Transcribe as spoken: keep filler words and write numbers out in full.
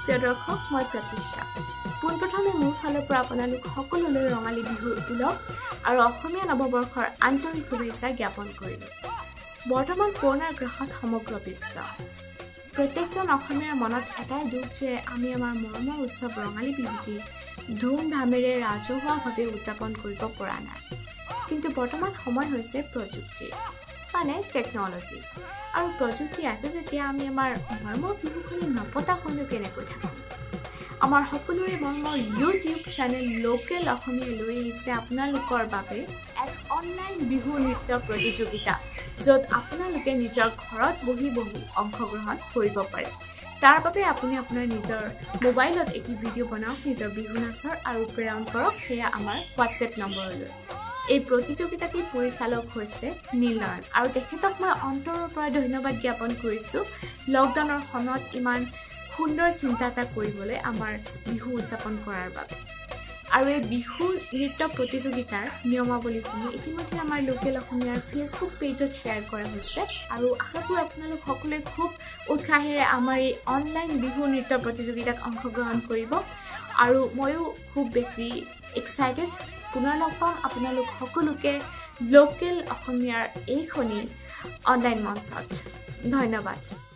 প্ৰিয় দৰ্শক মই প্ৰতীক্ষা পোনপ্ৰথমে মোৰ ফালৰ পৰা আপোনালোক সকলোলৈ ৰঙালী বিহুৰ উলহ আৰু অসমীয়া নৱবৰ্ষৰ আন্তৰিক শুভেচ্ছা জ্ঞাপন কৰিলোঁ বৰ্তমান কৰোনাৰ গ্ৰাসত সমগ্ৰ বিশ্ব প্ৰত্যেকজন অসমীয়াৰ মনত এটাই দুখ যে আমি আমাৰ মৰমৰ উৎসৱ ৰঙালী বিহুটি ধুমধামেৰে ৰাজহুৱাভাৱে উদযাপন কৰিব পৰা নাই কিন্তু বৰ্তমান সময় হৈছে প্ৰযুক্তিৰ মানে টেকনলজি আৰু প্ৰযুক্তি আছে যেতিয়া আমি আমাৰ মৰমৰ বিহুখিনি নপতাকৈনো কেনেকৈ থাকিম আমাৰ সকলোৰে মৰমৰ ইউটিউব চেনেল লোকেল অসমীয়া লৈ আহিছে আপোনালোকৰ বাবে এক অনলাইন বিহু নৃত্য প্ৰতিযোগিতা য'ত আপোনালোকে নিজৰ ঘৰত বহি বহি অংশগ্ৰহণ কৰিব পাৰে তাৰ বাবে আপুনি আপোনাৰ নিজৰ মোবাইলত এটি ভিডিঅ' বনাওক নিজৰ বিহু নাচৰ আৰু প্ৰেৰণ কৰক সেয়া আমাৰ হোৱাটছএপ নম্বৰলৈ এই প্ৰতিযোগিতাটি পৰিচালক হৈছে নীলনয়ন আৰু তেখেতক মই অন্তৰৰ পৰা ধন্যবাদ জ্ঞাপন কৰিছোঁ লকডাউনৰ সময়ত ইমান সুন্দৰ চিন্তা এটা কৰিবলৈ আমাৰ বিহু উদযাপন কৰাৰ বাবে আৰু এই বিহু নৃত্য প্ৰতিযোগিতাৰ নিয়মাৱলীসমূহ ইতিমধ্যে আমাৰ লোকেল অসমীয়াৰ ফেচবুক পেজত শ্বেয়াৰ কৰা হৈছে আৰু আশা কৰোঁ আপোনালোক সকলোৱে খুব উৎসাহেৰে আমাৰ এই অনলাইন বিহু নৃত্য প্ৰতিযোগিতাত অংশগ্ৰহণ কৰিব আৰু ময়ো খুব বেছি এক্সাইটেড পুনৰ লগ পাম আপোনালোক সকলোকে লোকেল অসমীয়াৰ এইখনি অনলাইন মঞ্চত ধন্যবাদ